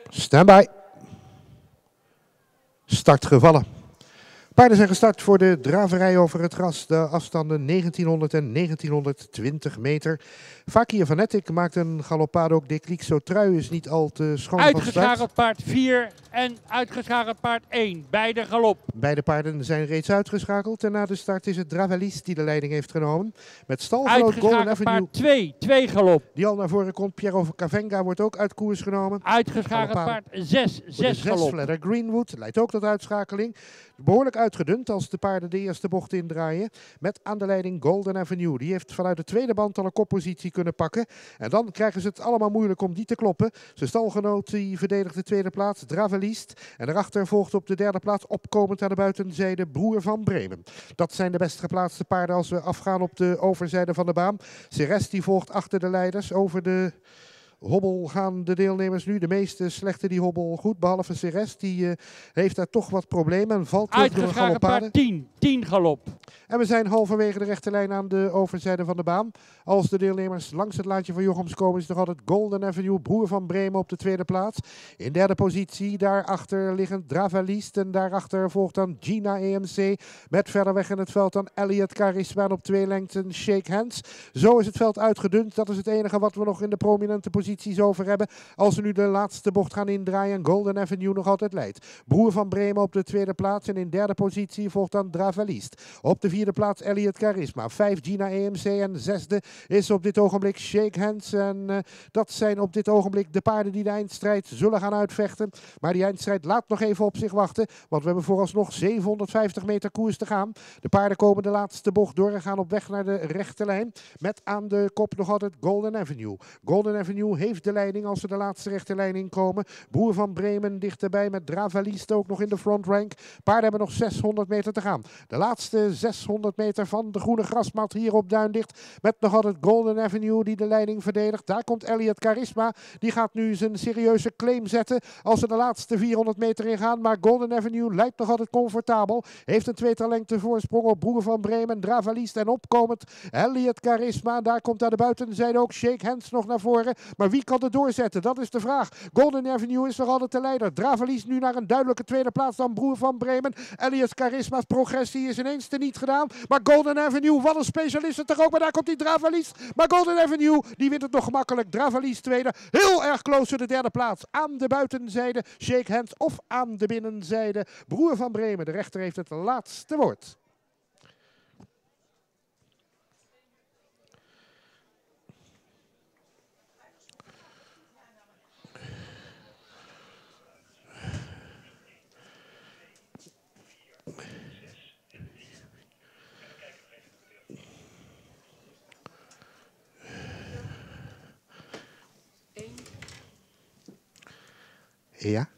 Standby. Start gevallen. Paarden zijn gestart voor de draverij over het gras. De afstanden 1900 en 1920 meter. Fakir Vanetic maakt een galoppado. De Clixotrui is niet al te schoon van start. Uitgeschakeld paard 4 en uitgeschakeld paard 1. Beide galop. Beide paarden zijn reeds uitgeschakeld. En na de start is het Dravalis die de leiding heeft genomen. Met stalgenoot Golden Avenue. Paard 2. 2 galop. Die al naar voren komt. Piero Cavenga wordt ook uit koers genomen. Uitgeschakeld paard 6. 6 galop. Flatter Greenwood leidt ook tot uitschakeling. Behoorlijk uitgedund als de paarden de eerste bocht indraaien. Met aan de leiding Golden Avenue. Die heeft vanuit de tweede band al een koppositie kunnen pakken. En dan krijgen ze het allemaal moeilijk om die te kloppen. Zijn stalgenoot die verdedigt de tweede plaats, Dravelist. En daarachter volgt op de derde plaats opkomend aan de buitenzijde Broer van Bremen. Dat zijn de best geplaatste paarden als we afgaan op de overzijde van de baan. Ceres die volgt achter de leiders over de hobbel gaan de deelnemers nu. De meeste slechten die hobbel goed, behalve Ceres. Die heeft daar toch wat problemen en valt terug door een galoppade. Paard 10. 10 galop. En we zijn halverwege de rechte lijn aan de overzijde van de baan. Als de deelnemers langs het laantje van Jochems komen, is nog altijd Golden Avenue, Broer van Bremen op de tweede plaats. In derde positie, daarachter liggend Dravalist. En daarachter volgt dan Gina EMC. Met verder weg in het veld dan Elliot Charisma op 2 lengten Shake Hands. Zo is het veld uitgedund. Dat is het enige wat we nog in de prominente posities over hebben. Als we nu de laatste bocht gaan indraaien, Golden Avenue nog altijd leidt. Broer van Bremen op de tweede plaats. En in derde positie volgt dan Dravalist. Op de vierde plaats Elliot Charisma. 5 Gina EMC en zesde is op dit ogenblik Shake Hands. En dat zijn op dit ogenblik de paarden die de eindstrijd zullen gaan uitvechten. Maar die eindstrijd laat nog even op zich wachten. Want we hebben vooralsnog 750 meter koers te gaan. De paarden komen de laatste bocht door en gaan op weg naar de rechte lijn. Met aan de kop nog altijd Golden Avenue. Golden Avenue heeft de leiding als ze de laatste rechte lijn inkomen. Broer van Bremen dichterbij met Dravalist ook nog in de front rank. Paarden hebben nog 600 meter te gaan. De laatste 600 meter van de groene grasmat hier op Duindicht. Met nog altijd Golden Avenue die de leiding verdedigt. Daar komt Elliot Charisma. Die gaat nu zijn serieuze claim zetten als ze de laatste 400 meter ingaan. Maar Golden Avenue lijkt nog altijd comfortabel. Heeft een tweetal lengte voorsprong op Broer van Bremen, Dravalist en opkomend Elliot Charisma. Daar komt aan de buitenzijde ook Shake Hands nog naar voren. Maar wie kan er doorzetten? Dat is de vraag. Golden Avenue is nog altijd de leider. Dravalist nu naar een duidelijke tweede plaats dan Broer van Bremen. Elliot Charisma's progressie is ineens teniet gedaan. Maar Golden Avenue, wat een specialist het toch ook. Maar daar komt die Dravalist. Maar Golden Avenue, die wint het nog gemakkelijk. Dravalist tweede. Heel erg close voor de derde plaats. Aan de buitenzijde Shake Hands of aan de binnenzijde Broer van Bremen. De rechter heeft het laatste woord. Ja.